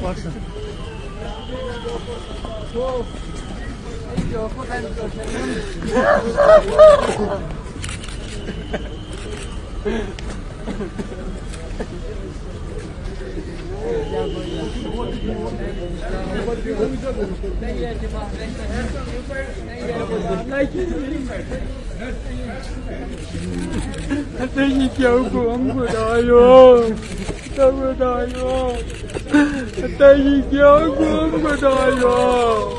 Hãy kéo cuốn của đòi luôn, tao của đòi luôn, hãy kéo cuốn của đòi luôn,